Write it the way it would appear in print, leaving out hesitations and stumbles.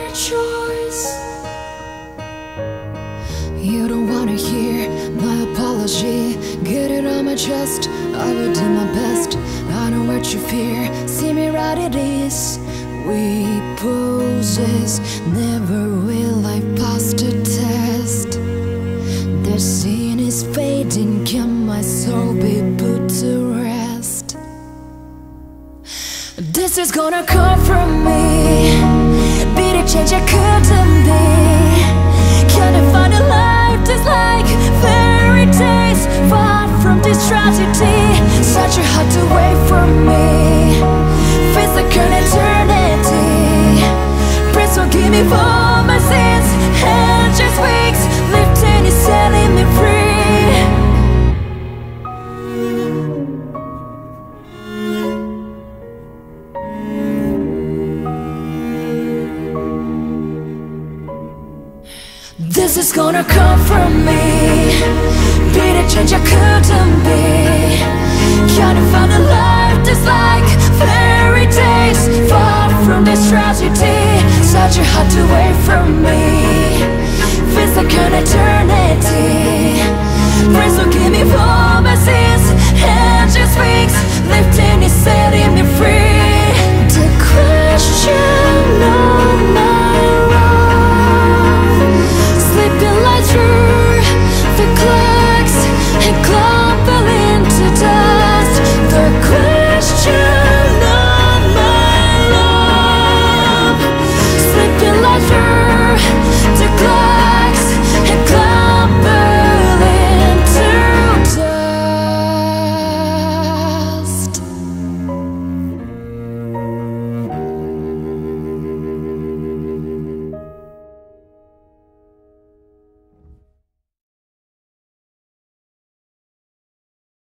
a choice. You don't wanna hear my apology. Get it on my chest, I will do my best. I know what you fear, see me right it is. We poses, never will I pass the test. The scene is fading, can my soul be put to rest? This is gonna come from me, be the change I couldn't be. Can I find a life that's like fairy tales, far from this tragedy? Such a heart away from me, feels like an eternity. Please forgive me for my sins, and just weeks lifting is setting me free. This is gonna come from me, be the change I couldn't be. Can I find a life that's like fairy tales, far from this tragedy? Such a heart away from me, feels like an eternity. Please forgive me for my sins,